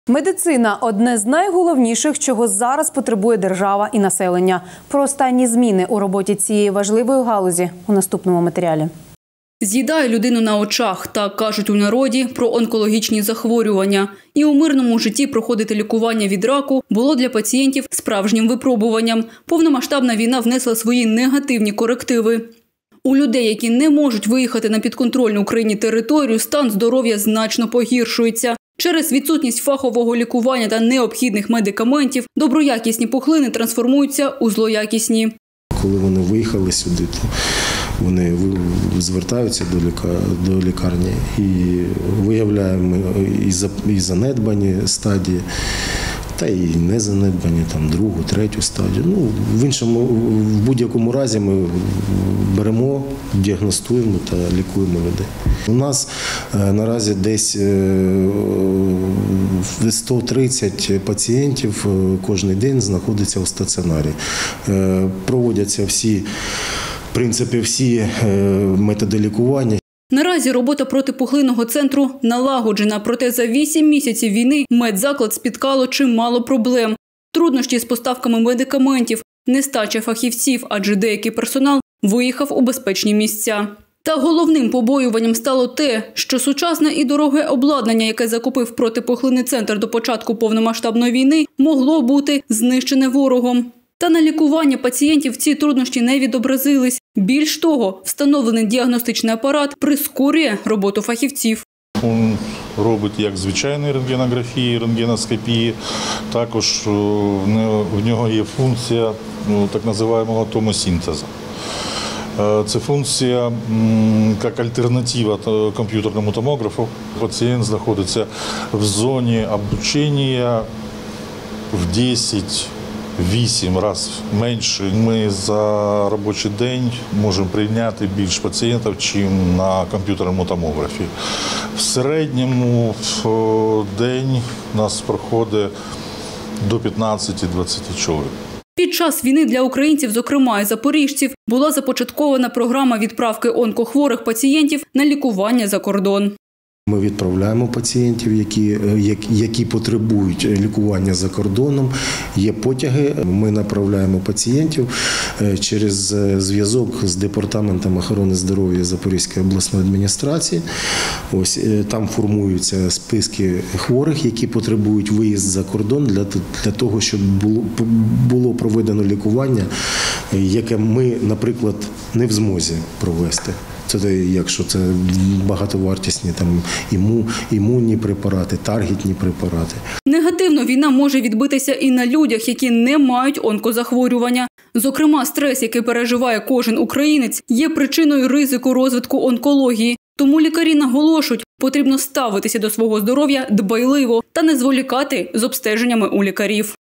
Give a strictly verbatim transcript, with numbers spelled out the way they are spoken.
Медицина – одне з найголовніших, чого зараз потребує держава і населення. Про останні зміни у роботі цієї важливої галузі у наступному матеріалі. З'їдає людину на очах, так кажуть у народі про онкологічні захворювання. І у мирному житті проходити лікування від раку було для пацієнтів справжнім випробуванням. Повномасштабна війна внесла свої негативні корективи. У людей, які не можуть виїхати на підконтрольну Україні територію, стан здоров'я значно погіршується. Через відсутність фахового лікування та необхідних медикаментів доброякісні пухлини трансформуються у злоякісні. Коли вони виїхали сюди, то вони звертаються до лікарні і виявляємо і занедбані стадії, та і не занедбані, там, другу, третю стадію. Ну, в іншому, в будь-якому разі ми беремо, діагностуємо та лікуємо людей. У нас е, наразі десь е, сто тридцять пацієнтів кожен день знаходиться у стаціонарі. Е, проводяться всі, в принципі, всі е, методи лікування. Наразі робота протипухлинного центру налагоджена, проте за вісім місяців війни медзаклад спіткало чимало проблем. Труднощі з поставками медикаментів, нестача фахівців, адже деякий персонал виїхав у безпечні місця. Та головним побоюванням стало те, що сучасне і дороге обладнання, яке закупив протипухлинний центр до початку повномасштабної війни, могло бути знищене ворогом. Та на лікування пацієнтів ці труднощі не відобразились. Більш того, встановлений діагностичний апарат прискорює роботу фахівців. Він робить як звичайні рентгенографії, рентгеноскопії. Також в нього є функція так званого томосинтезу. Це функція як альтернатива комп'ютерному томографу. Пацієнт знаходиться в зоні обучення в десять вісім разів менше. Ми за робочий день можемо прийняти більше пацієнтів, ніж на комп'ютерному томографі. В середньому в день у нас проходить до п'ятнадцяти-двадцяти чоловік. Під час війни для українців, зокрема і запоріжців, була започаткована програма відправки онкохворих пацієнтів на лікування за кордон. Ми відправляємо пацієнтів, які, які потребують лікування за кордоном. Є потяги, ми направляємо пацієнтів через зв'язок з Департаментом охорони здоров'я Запорізької обласної адміністрації. Ось там формуються списки хворих, які потребують виїзд за кордон для, для того, щоб було, було проведено лікування, яке ми, наприклад, не в змозі провести. Це якщо це багатовартісні там іму, імунні препарати, таргетні препарати. Негативно війна може відбитися і на людях, які не мають онкозахворювання. Зокрема, стрес, який переживає кожен українець, є причиною ризику розвитку онкології. Тому лікарі наголошують, потрібно ставитися до свого здоров'я дбайливо та не зволікати з обстеженнями у лікарів.